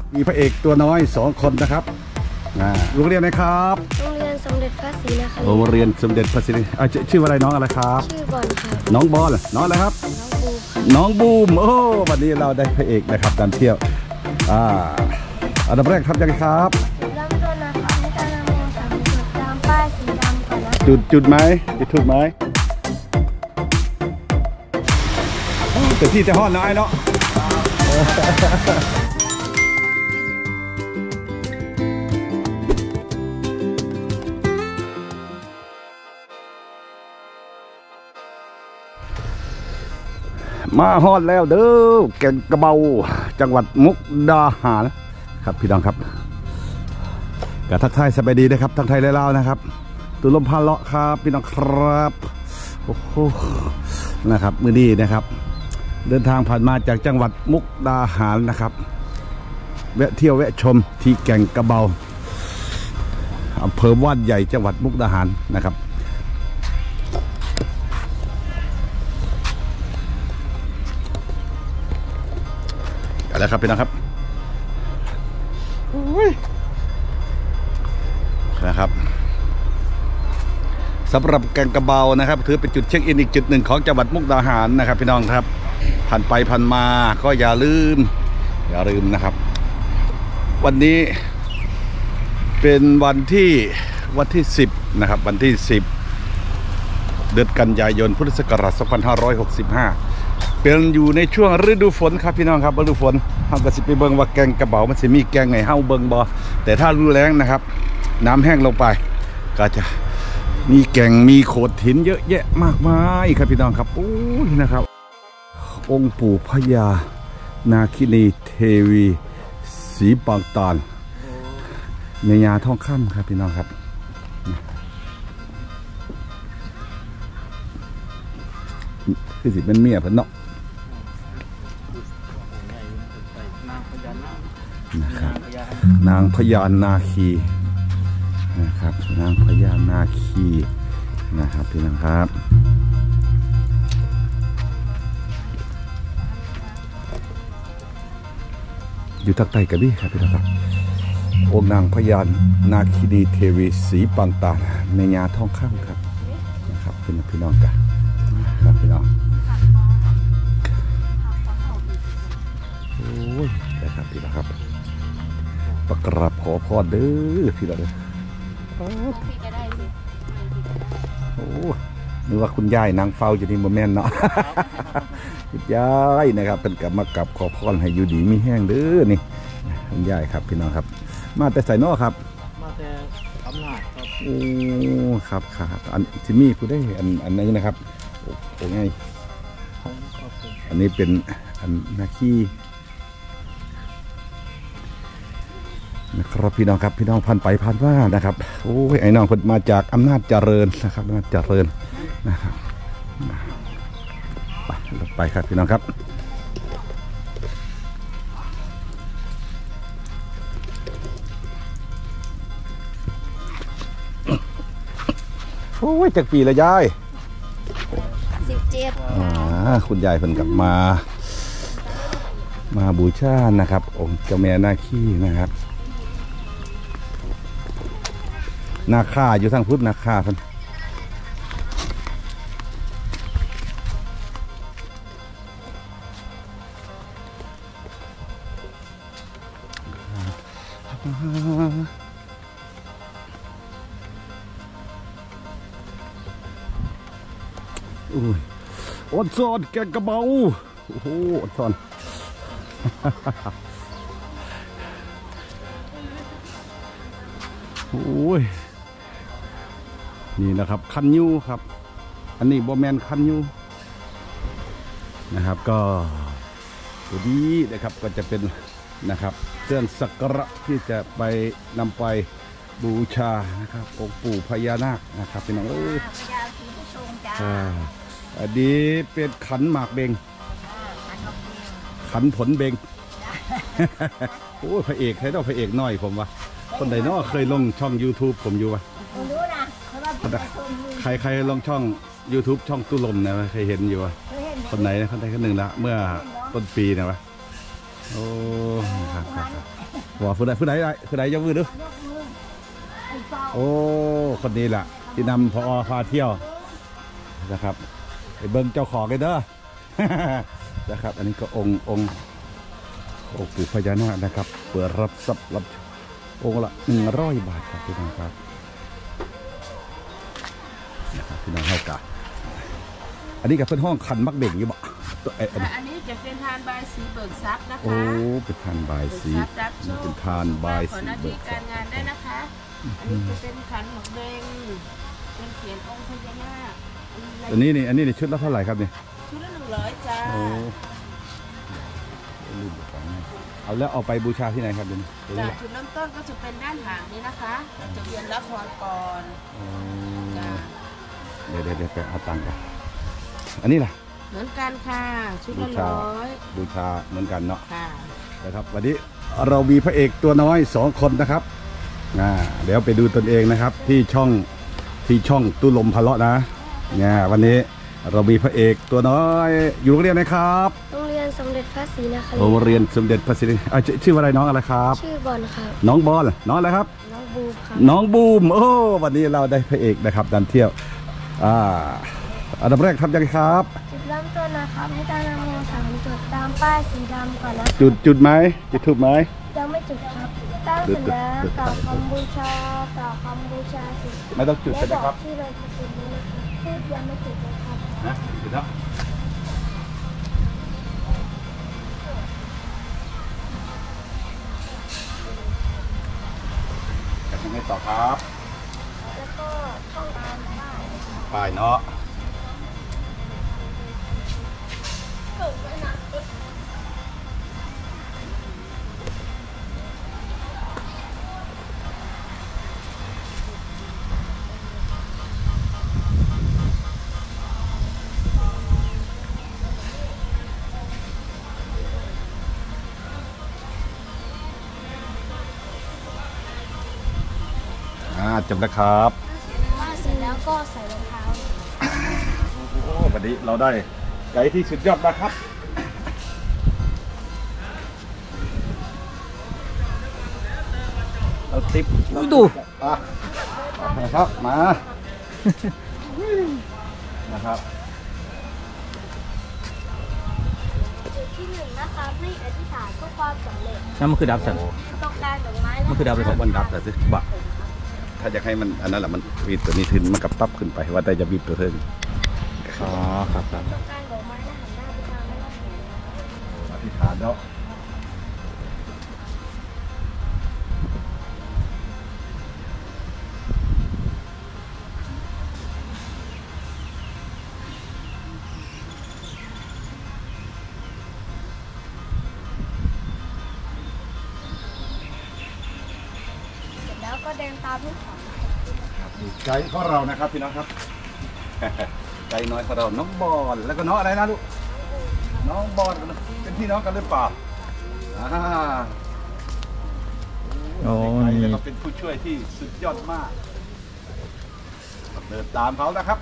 มีพระเอกตัวน้อย2 คนนะครับโรงเรียนไหนครับโรงเรียนสมเด็จพระศรีนครินทร์โรงเรียนสมเด็จพระศรีชื่ออะไรน้องอะไรครับชื่อบอลครับน้องบอลน้องอะไรครับน้องบูมโอ้วันนี้เราได้พระเอกนะครับการเที่ยวอันดับแรกทำยังไงครับเริ่มต้นนะคะให้การนำโมสามจุดตามป้ายสีดำก่อนนะจุดไหมจุดไหมแต่ที่จะห้อนน้อยเนาะมาฮอดแล้วเด้อแก่งกระเบาจังหวัดมุกดาหารครับพี่น้องครับกะทักทายสบายดีนะครับทักทายเล่าๆนะครับตุลมพาเลาะครับพี่น้องครับโอ้โหนะครับมื้อนี้นะครับเดินทางผ่านมาจากจังหวัดมุกดาหารนะครับแวะเที่ยวแวะชมที่แก่งกระเบาอำเภอว่านใหญ่จังหวัดมุกดาหารนะครับแล้วครับพี่น้องครับนะครับสำหรับแก่งกระเบานะครับถือเป็นจุดเช็คอินอีกจุดหนึ่งของจังหวัดมุกดาหารนะครับพี่น้องครับผ่านไปผ่านมาก็อย่าลืมนะครับวันนี้เป็นวันที่10นะครับวันที่10เดือนกันยายนพุทธศักราช2565เป็นอยู่ในช่วงฤดูฝนครับพี่น้องครับฤดูฝนเราก็สิไปเบิ่งว่าแกงกระเบามันสิมีแกงไงเฮาเบิ่งบ่แต่ถ้าฤดูแล้งนะครับน้ำแห้งลงไปก็จะมีแกงมีโขดหินเยอะแยะมากมายครับพี่น้องครับโอ้ยนะครับองค์ปู่พญานาคินีเทวีศรีปางตาลเมียาทองคำครับพี่น้องครับคือสิเป็นเมียเพิ่นเนาะนะครับนางพญานาคีนะครับนางพญานาคีนะครับพี่น้องครับอยู่ทางใต้กระบี่ครับพี่น้องครับองค์นางพญานาคีนีเทวีศรีปางตาลเมียาทองคำครับนะครับพี่น้องกันครับพี่น้องโอ้ยนะครับพี่น้องครับประกราบขอพรเด้อพี่น้องโอ้นึกว่าคุณยายนางเฝ้าอยู่ที่โมเมนต์เนาะคุณยายนะครับเป็นกับมากับขอพรให้อยู่ดีมีแห้งเด้อนี่คุณยายครับพี่น้องครับมาแต่ใส่นอครับมาแต่อำนาจครับโอ้ครับอันจิมี่พูดได้อันนี้นะครับโอ้ไงอันนี้เป็นอันนาคีนะครับพี่น้องครับพี่น้องพันไปพันว่านะครับโอ้ยไอ้น้องคนมาจากอำนาจเจริญนะครับอำนาจเจริญนะครับไปครับพี่น้องครับโอ้ยจากปีละยาย 17 คุณยายเพิ่นกลับมาบูชานะครับองค์เจ้าแม่นาคีนะครับนาคาอยู่ทางพุทธนาคาท่านอดซอนแกงกระเบาโอ้โหอดซอนโอ้ยนี่นะครับคันยูครับอันนี้บอแมนคันยูนะครับก็ตัวนี้นะครับก็จะเป็นนะครับเครื่องสักการะที่จะไปนำไปบูชานะครับองค์ปู่พญานาคนะครับเป็นน้องอันนี้เป็นขันหมากเบงขันผลเบงโอ้พระเอกใครต้องพระเอกน้อยผมวะคนใดน้อเคยลงช่อง YouTube ผมอยู่วะใครลงช่อง YouTube ช่องตุลมนะเคยเห็นอยู่วะคนไหนนะคนใดคนหนึ่งละเมื่อต้นปีนะวะโอ้ครับว่าผู้ใดยกมือดูโอ้คนนี้แหละที่นำพอพาเที่ยวนะครับไปเบิ้งเจ้าของกันเด้อ นะครับอันนี้ก็องค์ปู่พญานาคนะครับเปิดรับทรัพย์รับองค์ละ100 บาทครับพี่น้องครับนะครับพี่น้องเท่ากันอันนี้กับเพื่อนห้องคันมักเบ่งอยู่บ่อันนี้จะเป็นทานบายสีเบิกทรัพย์นะคะโอ้เป็นทานบายสีเป็นทานบายขอสีหน้าเบิที่กการงานได้นะคะ อันนี้จะเป็นขันหมกเบงเป็นเขียนองค์พญานาคอันนี้นี่ชุดละเท่าไหร่ครับนี่ชุดละ100 จ้าโอ้ลืมของเอาแล้วเอาไปบูชาที่ไหนครับเดี๋ยวนี้จากจุดเริ่มต้นก็จะเป็นด้านหางนี้นะคะจะเวียนรับพรก่อนจ้าเดี๋ยวไปเอาตังค์กันอันนี้ล่ะเหมือนกันค่ะ ชุดละ100 บูชาเหมือนกันเนาะค่ะนะครับวันนี้เรามีพระเอกตัวน้อย2 คนนะครับเดี๋ยวไปดูตนเองนะครับที่ช่องตุลมพะเลาะนะวันนี้เรามีพระเอกตัวน้อยอยู่โรงเรียนนะครับโรงเรียนสมเด็จพระศรีนครินทร์โรงเรียนสมเด็จพระศรีชื่ออะไรน้องอะไรครับชื่อบอลครับน้องบอลน้องอะไรครับน้องบูมครับน้องบูมโอ้วันนี้เราได้พระเอกนะครับดันเที่ยวอันดับแรกทำยังไงครับจุดเริ่มต้นนะครับให้ตั้งนะโม3 จุดตามป้ายสีดำก่อนนะจุดไหมจุดถูกไหมยังไม่จุดครับตั้งเสร็จแล้วกล่าวคำบูชาสิไม่ต้องจุดและใช่ไหมบคอรักบที่เราจะจุดนี้นะครับพูดยังไม่จุดนะครับนะจุดแล้วจะทำให้ต่อครับแล้วก็ท่องตามป้ายป้ายเนาะจบแล้วครับป้ายเสร็จแล้วก็ใส่รองเท้าโอ้วันนี้เราได้ไกด์ที่สุดยอดนะครับเราติ๊บดูนะครับมานะครับจุดที่1นะครับให้อธิษฐานเพื่อความสำเร็จนั่นมันคือดับสันต้องการดอกไม้มันคือดาวเลยครับมันดับแต่สิบะถ้าอยากให้มันอันนั้นแหละมันวีดตัวนี้ขึ้นมันกับตับขึ้นไปว่าแต่จะบีบตัวเทิงอ๋อครับต้องการดอกไม้และหันหน้าไปทางแม่น้ำโขงอธิษฐานแล้วเสร็จแล้วก็เดินตามลูกศรไกด์ของเรานะครับพี่น้องครับ ไกด์น้อยของเราน้องบอลแล้วก็น้องอะไรนะลูกน้องบอลเป็นพี่น้องกันหรือเปล่าโอ้ไกด์นี่แล้วก็เป็นผู้ช่วยที่สุดยอดมากเดินตามเขานะครับ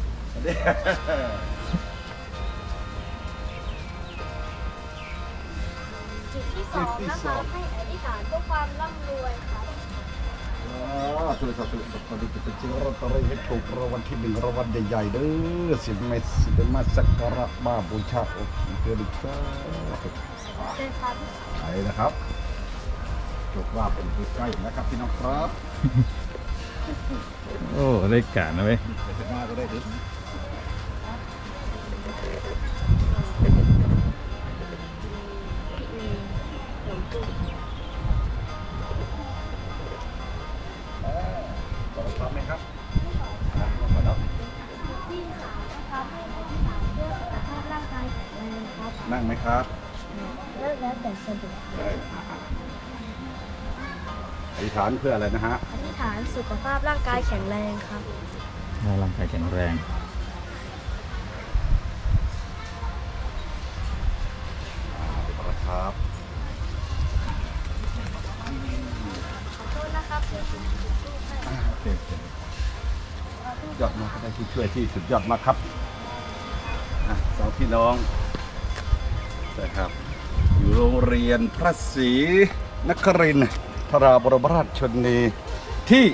จุดที่2นะคะให้อธิษฐานเพื่อความร่ำรวยครับช่วยสาธุตอนนี้จะเป็นชื่อรถตอรี่ให้ถูกรางวัลที่1รางวัลใหญ่ๆเด้อสิมาสักการะมาบูชาโอ้เกิดอีกแล้วเดินตามลูกศรไปนะครับจบว่าเป็นผู้ใกล้นะครับพี่น้องครับโอ้ได้การนะเว้ยไปถึงหน้าก็ได้ดิพร้อมไหมครับพร้อมแล้วที่3นะครับให้อธิษฐานเพื่อสุขภาพร่างกายแข็งแรงครับนั่งไหมครับแล้วแต่สะดวกอธิษฐานเพื่ออะไรนะฮะอธิษฐานสุขภาพร่างกายแข็งแรงครับร่างกายแข็งแรงครับขอโทษนะครับที่จุดทูปให้โอเคยอดมากได้ที่ช่วยที่สุดยอดมากครับ2 พี่น้องนะครับอยู่โรงเรียนพระศรีนครินทราบรมราชชนนีที่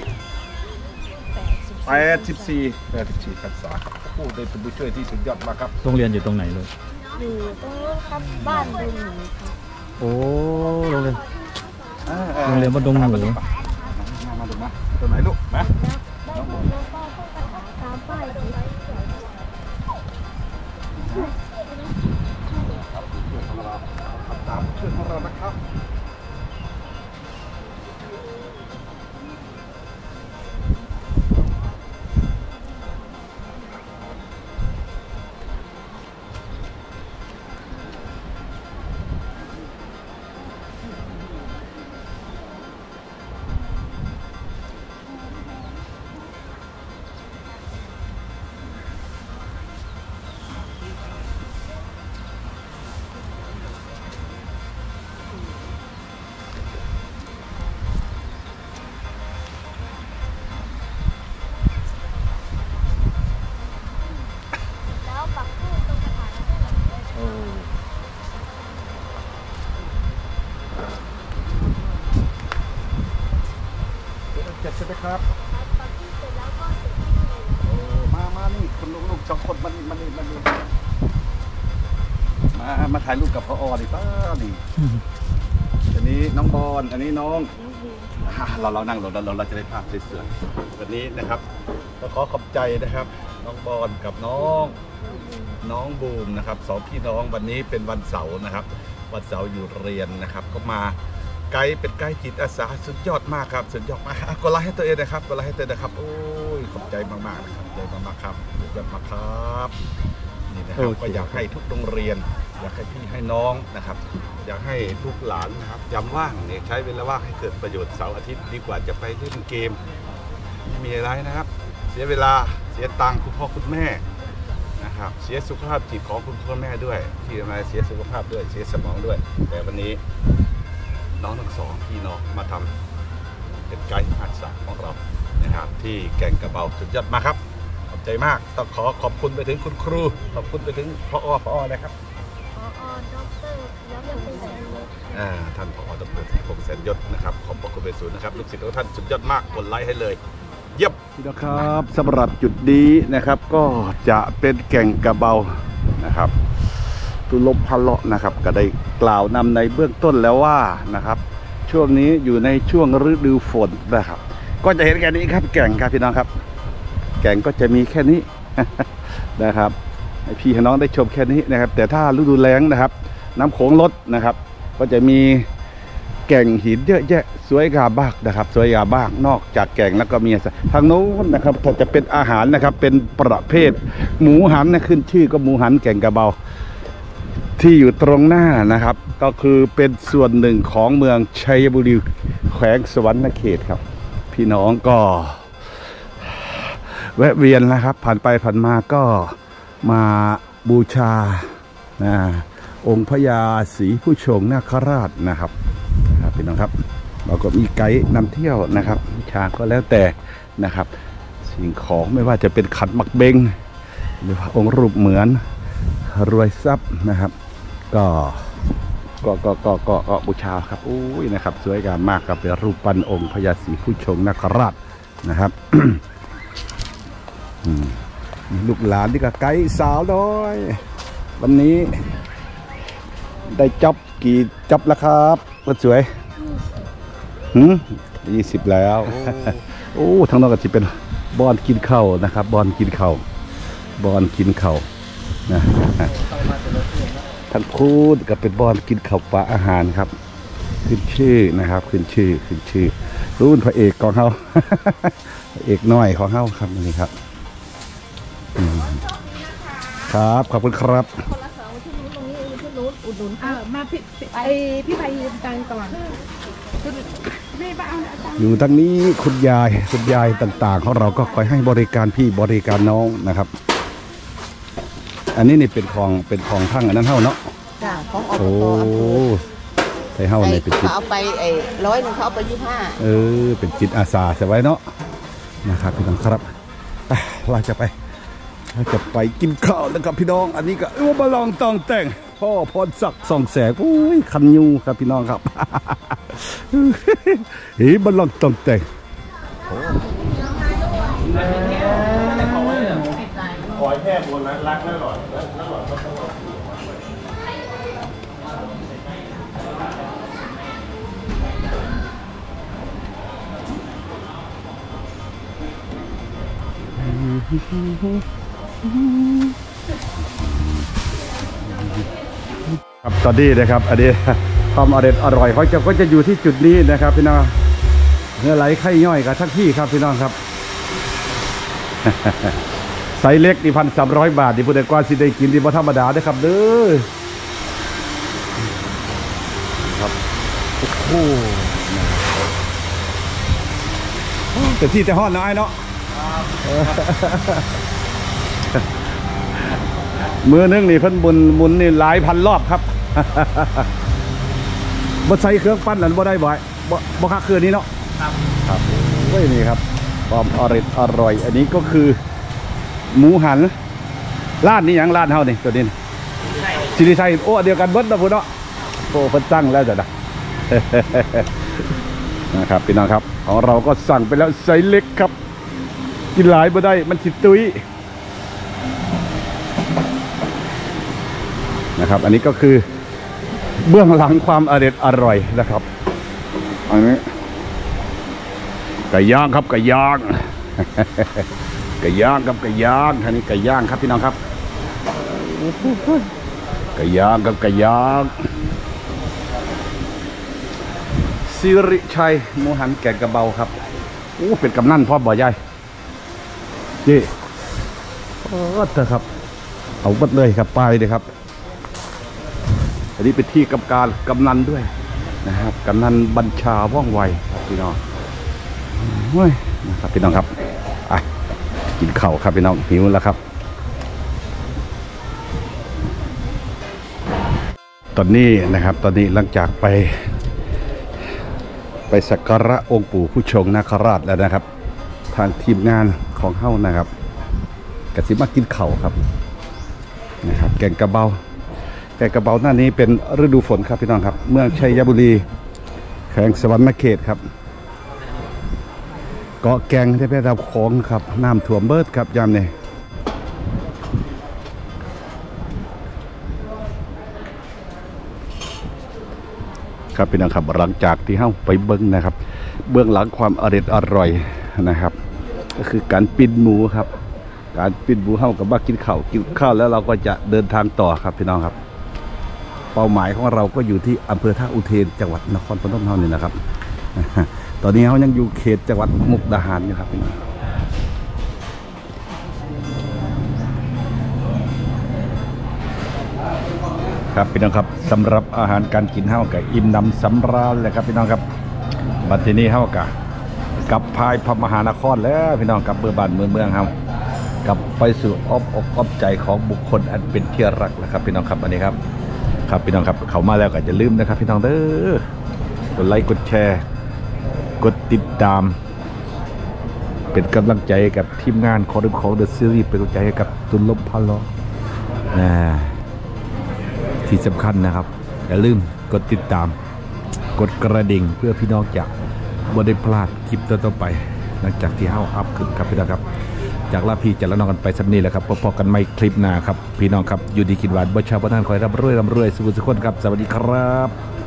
84พรรษาครับผู้ได้เป็นผู้ช่วยที่สุดยอดมากครับโรงเรียนอยู่ตรงไหนเลยอยู่ตรงนู้นครับบ้านดูหนูครับโอ้โรงเรียนบ้านดงหมูมาดูมาตัวไหนลูกมาแล้วผมแล้วก็พวกกระถางตามป้ายสีตามเพื่อนของเรานะครับแล้วปักทูบตรงกระถางนั่นแหละเจ็ดใช่ไหมครับปักทูบเสร็จแล้วก็เสร็จที่เลยมานี่คุณลูกสองคนมานี่มาถ่ายรูปกับพอดิป้านี่อันนี้น้องบอลอันนี้น้องเรานั่งเราจะได้ภาพสวยๆวันนี้นะครับก็ขอขอบใจนะครับ น้องบอลกับน้องบูมนะครับสองพี่น้องวันนี้เป็นวันเสาร์นะครับวันเสาร์อยู่เรียนนะครับก็มาไกด์เป็นไกด์จิตอาสาสุดยอดมากครับสุดยอดมากกดไลค์ให้ตัวเองนะครับกดไลค์ให้ตัวเองนะครับโอ้ยขอบใจมากๆนะครับขอบใจมากๆครับสุดยอดมากครับนี่นะครับก็อยากให้ทุกโรงเรียนอยากให้พี่ให้น้องนะครับอยากให้ลูกหลานนะครับยามว่างเนี่ยใช้เวลาว่างให้เกิดประโยชน์เสาร์อาทิตย์ดีกว่าจะไปเล่นเกมไม่มีอะไรนะครับเสียเวลาเสียตังค์คุณพ่อคุณแม่นะครับเสียสุขภาพจิตของคุณพ่อแม่ด้วยที่ทำไมเสียสุขภาพด้วยเสียสมองด้วยแต่วันนี้น้องทั้งสองพี่น้องมาทำเป็นไกด์อาสาของเรานะครับที่แก่งกระเบาสุดยอดมากครับขอบใจมากต้องขอบคุณไปถึงคุณครูขอบคุณไปถึงพอนะครับพอด็อกเตอร์แล้วยังเป็นแสนเลยท่านผอ.ดร.ธีรพงษ์แสนยศนะครับขอบพระคุณเป็นศูนย์นะครับลูกศิษย์ของท่านสุดยอดมากกดไลค์ให้เลยเยี่ยมพี่น้องครับสำหรับจุดนี้นะครับก็จะเป็นแก่งกระเบานะครับตุลบพะเลาะนะครับก็ได้กล่าวนำในเบื้องต้นแล้วว่านะครับช่วงนี้อยู่ในช่วงฤดูฝนนะครับก็จะเห็นแค่นี้ครับแก่งครับพี่น้องครับแก่งก็จะมีแค่นี้ นะครับให้พี่ให้น้องได้ชมแค่นี้นะครับแต่ถ้าฤดูแล้งนะครับน้ำโขงลดนะครับก็จะมีแก่งหินเยอะแยะสวยงามมากนะครับสวยงามมากนอกจากแก่งแล้วก็มีทางโน้นนะครับถ้าจะเป็นอาหารนะครับเป็นประเภทหมูหันนะขึ้นชื่อก็หมูหันแก่งกระเบาที่อยู่ตรงหน้านะครับก็คือเป็นส่วนหนึ่งของเมืองชัยบุรีแขวงสวรรณเขตครับพี่น้องก็แวะเวียนนะครับผ่านไปผ่านมาก็มาบูชาองค์พญาศรีผู้ชงนาคราชนะครับพี่น้องครับเราก็มีไกด์นำเที่ยวนะครับบูชาก็แล้วแต่นะครับสิ่งของไม่ว่าจะเป็นขันหมักเบงหรือว่าองค์รูปเหมือนรวยทรัพย์นะครับก็บูชาครับอุ้ยนะครับสวยงามมากครับเป็นรูปปั้นองค์พญาศรีผู้ชงนาคราชนะครับ ลูกหลานที่กับไกด์สาวน้อยวันนี้ได้จับกี่จับแล้วครับก็สวย20แล้วโอ้ทั้งนอกก็จะเป็นบอนกินข้าวนะครับบอนกินข้าวนะทั้งพูดก็เป็นบอนกินข้าวปลาอาหารครับขึ้นชื่อนะครับขึ้นชื่อรุ่นพระเอกของเขา พระเอกน้อยของเขาครับนี่ครับครับขอบคุณครับคนละสองที่นู้นตรงนี้ที่นู้นอุดหนุนมาพี่ไปยืมตังก่อนไม่ไปเอาตังอยู่ทางนี้คุณยายต่างๆของเราก็คอยให้บริการพี่บริการน้องนะครับอันนี้นี่เป็นของทั้งอันนั้นเท่าเนาะจ้าของอโอ้ไทยเท่าในเป็นจิตเขาเอาไป100เขาเอาไป25 เป็นจิตอาสาใช่ไว้เนาะนะครับพี่น้องครับเราจะไปกินข้าวแล้วกับพี่น้องอันนี้ก็มาลองตองแต่งพ่อพรศักดิ์ส่องแสงอุ้ยคันยูครับพี่น้องครับ เฮ้ยบัลลังก์ต้องแต่งขอแค่บนรักแล้วหลอดแล้วหลอดก็ต้องครับตอนนี้นะครับอันนี้ความอร่อยเขาก็จะอยู่ที่จุดนี้นะครับพี่น้องเนื้อไหลไข่ย่อยกับทั้งที่ครับพี่น้องครับไซส์เล็กนี่1,300 บาทที่ผู้ใดกว่าสิได้กินดีบ่ธรรมดาด้วยครับเด้อครับโอ้โหแต่ที่แต่ห้อนน้อยเนาะมือนึงนี่เพิ่นบุญนี่หลายพันรอบครับบ่ใส่เครื่องปั้นนั่นบ่ได้บ่คักคืนนี้เนาะครับเฮ้ยนี่ครับความอร่อยอันนี้ก็คือหมูหันร้านนี้อย่างร้านเฮานี่ตัวนี้สิริชัยโอ้เดียวกันเบิดนะพุ่นเนาะโอ้เพิ่นตั้งแล้วจ้ะนะ นะครับพี่น้องครับของเราก็สั่งไปแล้วไซส์เล็กครับกินหลายบ่ได้มันสิตุ้ยนะครับอันนี้ก็คือเบื้องหลังความอร่อยนะครับอันนี้ไก่ย่างครับไก่ย่าง ไก่ย่างครับไก่ย่างท่านี้ไก่ย่างครับพี่น้องครับไก่ย่างครับไก่ย่างสิริชัยหมูหันแกงกระเบาครับโอ้เป็นกำนันพ่อบ่อใหญ่นี่เถอะครับเอาบัดเลยครับไปเลยครับอันนี้เป็นที่กำนันด้วยนะครับกำนันบัญชาว่องไวครับพี่น้องเฮ้ยนะครับพี่น้องครับกินข้าวครับพี่น้องหิวแล้วครับตอนนี้นะครับตอนนี้หลังจากไปสักการะองค์ปู่ผู้ชงนาคราชแล้วนะครับทางทีมงานของเฮ้านะครับกสิมากินข้าวครับนะครับแกงกระเบาหน้านี้เป็นฤดูฝนครับพี่น้องครับเมืองชัยบุรีแขวงสวรรณเขตครับเกาะแกงได้ไปรับของครับน้ำท่วมเบิดครับยามนี้ครับพี่น้องครับหลังจากที่เฮ้าไปเบิ้งนะครับเบื้องหลังความอร่อยนะครับก็คือการปิ้งหมูครับการปิ้งหมูเฮ้ากับบ้ากินข้าวแล้วเราก็จะเดินทางต่อครับพี่น้องครับเป้าหมายของเราก็อยู่ที่อำเภอท่าอุเทนจังหวัดนครพนมเท่านี้นะครับตอนนี้เขายังอยู่เขตจังหวัดมุกดาหารอยู่ครับพี่น้องครับพี่น้องครับสำหรับอาหารการกินเฮ้ากับอิ่มน้ำสำราญเลยครับพี่น้องครับบัดทีนี้เฮ้ากับพายพระมหานครแล้วพี่น้องกับเมืองบ้านเมืองเฮ้ากลับไปสู่อ้อมอกอ้อมใจของบุคคลอันเป็นที่รักแล้วครับพี่น้องครับอันนี้ครับพี่น้องครับเขามาแล้วก็อย่าลืมนะครับพี่น้องเด้อกดไลค์กดแชร์กดติดตามเป็นกำลังใจกับทีมงานของเดอะซีรีส์เป็นกำลังใจให้กับตุลลบพาล้อที่สำคัญนะครับอย่าลืมกดติดตามกดกระดิ่งเพื่อพี่น้องจะไม่ได้พลาดคลิปต่อไปหลังจากที่เฮ้าอัพขึ้นครับพี่น้องครับจากลาพี่จะละน้องกันไปสักนี้แหละครับพบกันใหม่คลิปหน้าครับพี่น้องครับอยู่ดีกินหวานบ่ชาวบ้านคอยร่ำรวยสุขสุขคนครับสวัสดีครับ